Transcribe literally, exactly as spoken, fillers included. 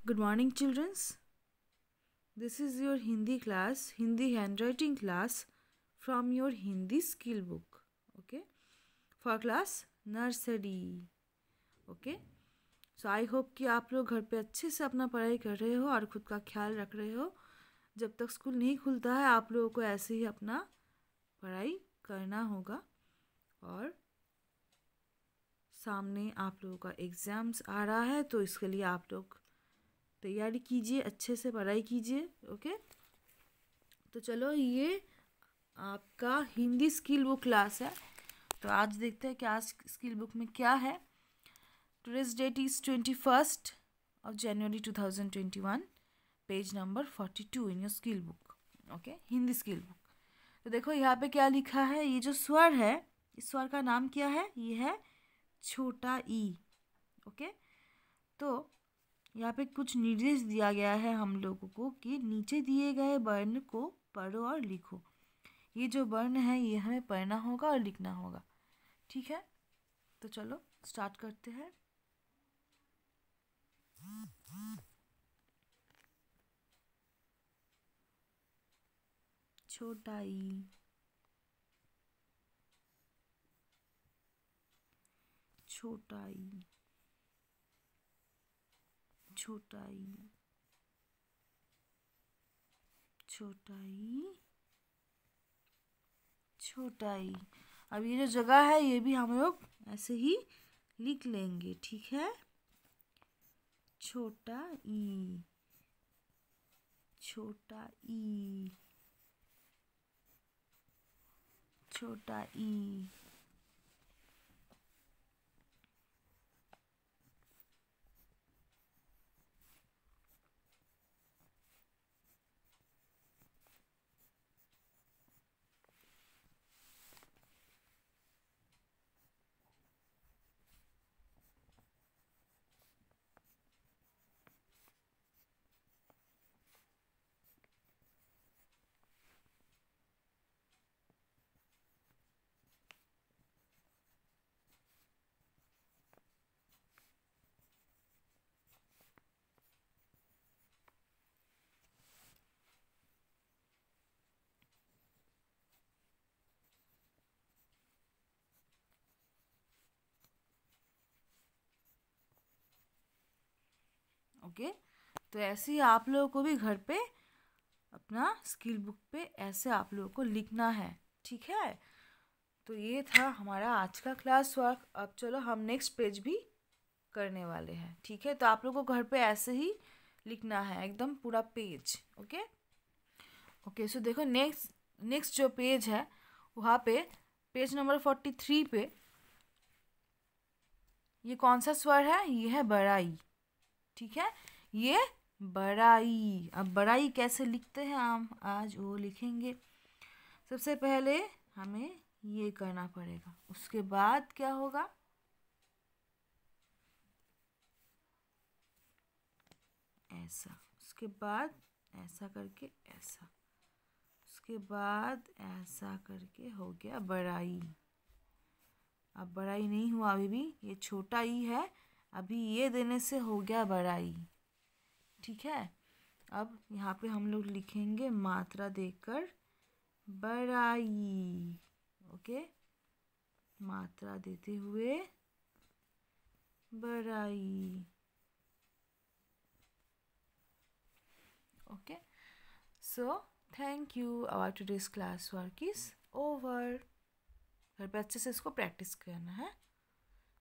Good morning, childrens. This is your Hindi class, Hindi handwriting class from your Hindi skill book. Okay, for class nursery. Okay, so I hope कि आप लोग घर पे अच्छे से अपना पढ़ाई कर रहे हो और खुद का ख्याल रख रहे हो. जब तक स्कूल नहीं खुलता है आप लोगों को ऐसे ही अपना पढ़ाई करना होगा और सामने आप लोगों का एग्ज़ाम्स आ रहा है तो इसके लिए आप लोग तैयारी कीजिए, अच्छे से पढ़ाई कीजिए. ओके, तो चलो ये आपका हिंदी स्किल बुक क्लास है. तो आज देखते हैं कि आज स्किल बुक में क्या है. Today's date is twenty first of January two thousand twenty one, page number forty two in your skill book. Okay, Hindi skill book. तो देखो यहाँ पे क्या लिखा है. ये जो स्वर है, इस स्वर का नाम क्या है? ये है छोटा ई. ओके, तो यहाँ पे कुछ निर्देश दिया गया है हम लोगों को कि नीचे दिए गए वर्ण को पढ़ो और लिखो. ये जो वर्ण है ये हमें पढ़ना होगा और लिखना होगा. ठीक है, तो चलो स्टार्ट करते हैं. छोटा ई, छोटा ई, छोटा ई, छोटा ई, छोटा ई. अब ये जो जगह है ये भी हम लोग ऐसे ही लिख लेंगे. ठीक है, छोटा ई, छोटा ई, छोटा ई. ओके, तो ऐसे ही आप लोगों को भी घर पे अपना स्किल बुक पे ऐसे आप लोगों को लिखना है. ठीक है, तो ये था हमारा आज का क्लास वर्क. अब चलो हम नेक्स्ट पेज भी करने वाले हैं. ठीक है, तो आप लोगों को घर पे ऐसे ही लिखना है एकदम पूरा पेज. ओके ओके सो देखो नेक्स्ट नेक्स्ट जो पेज है वहाँ पे पेज नंबर फोर्टी थ्री पे ये कौन सा स्वर है? ये है बड़ाई. ठीक है, ये बड़ाई. अब बड़ाई कैसे लिखते हैं हम आज वो लिखेंगे. सबसे पहले हमें ये करना पड़ेगा, उसके बाद क्या होगा? ऐसा, उसके बाद ऐसा करके ऐसा, उसके बाद ऐसा करके हो गया बड़ाई. अब बड़ाई नहीं हुआ अभी भी, ये छोटा ई है. अभी ये देने से हो गया बड़ाई. ठीक है, अब यहाँ पे हम लोग लिखेंगे मात्रा देकर बड़ाई. ओके, मात्रा देते हुए बड़ाई. Okay, so thank you. Our today's class work is over. घर पे अच्छे से इसको प्रैक्टिस करना है.